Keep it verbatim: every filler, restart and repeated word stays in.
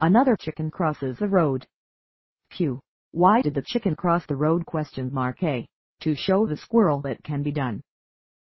Another chicken crosses the road. Q. Why did the chicken cross the road? Question mark A. To show the squirrel that can be done.